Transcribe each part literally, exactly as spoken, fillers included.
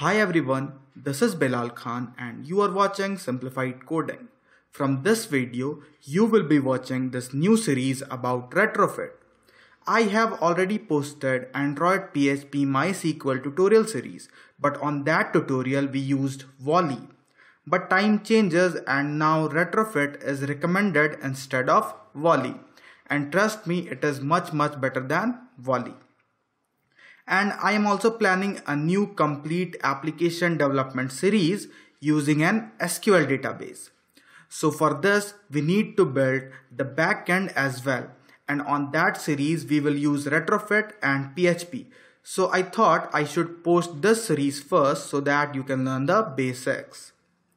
Hi everyone, this is Bilal Khan and you are watching Simplified Coding. From this video, you will be watching this new series about retrofit. I have already posted Android P H P MySQL tutorial series, but on that tutorial we used Volley. But time changes and now retrofit is recommended instead of Volley. And trust me, it is much much better than Volley. And I am also planning a new complete application development series using an S Q L database. So for this, we need to build the backend as well. And on that series, we will use retrofit and P H P. So I thought I should post this series first so that you can learn the basics.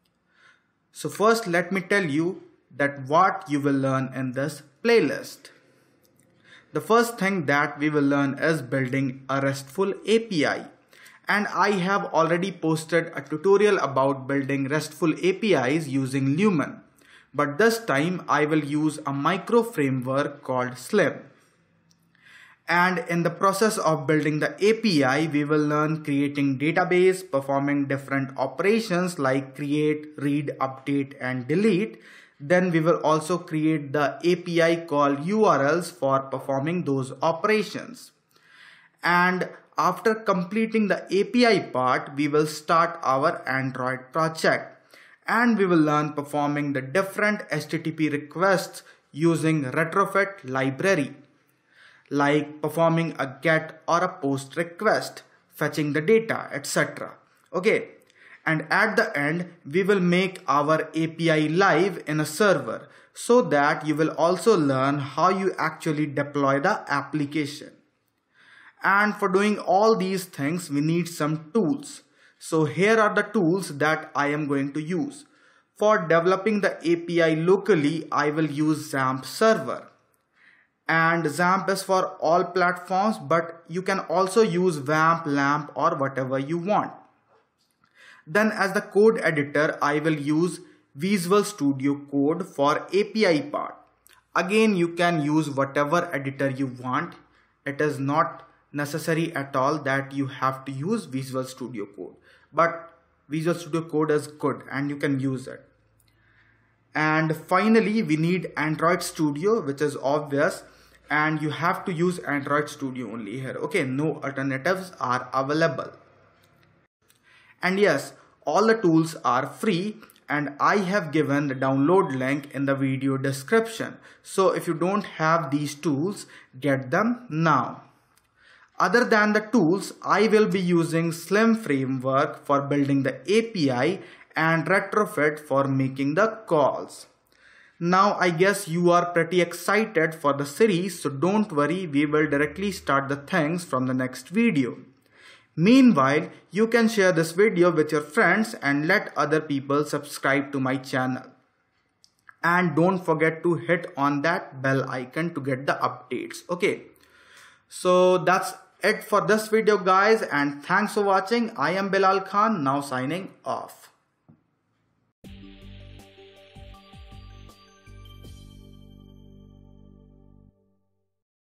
So first, let me tell you that what you will learn in this playlist. The first thing that we will learn is building a RESTful A P I. And I have already posted a tutorial about building RESTful A P Is using Lumen. But this time I will use a micro framework called Slim. And in the process of building the A P I, we will learn creating database, performing different operations like create, read, update, and delete. Then we will also create the A P I call U R Ls for performing those operations. And after completing the A P I part, we will start our Android project. And we will learn performing the different H T T P requests using retrofit library, like performing a get or a post request, fetching the data, et cetera. Okay. And at the end, we will make our A P I live in a server so that you will also learn how you actually deploy the application. And for doing all these things, we need some tools. So here are the tools that I am going to use. For developing the A P I locally, I will use XAMPP server. And XAMPP is for all platforms, but you can also use WAMP, LAMP or whatever you want. Then as the code editor, I will use Visual Studio Code for A P I part. Again, you can use whatever editor you want. It is not necessary at all that you have to use Visual Studio Code. But Visual Studio Code is good and you can use it. And finally, we need Android Studio, which is obvious. And you have to use Android Studio only here. Okay, no alternatives are available. And yes, all the tools are free and I have given the download link in the video description. So if you don't have these tools, get them now. Other than the tools, I will be using Slim framework for building the A P I and retrofit for making the calls. Now I guess you are pretty excited for the series, so don't worry, we will directly start the things from the next video. Meanwhile, you can share this video with your friends and let other people subscribe to my channel. And don't forget to hit on that bell icon to get the updates. Okay. So that's it for this video guys, and thanks for watching. I am Bilal Khan, now signing off.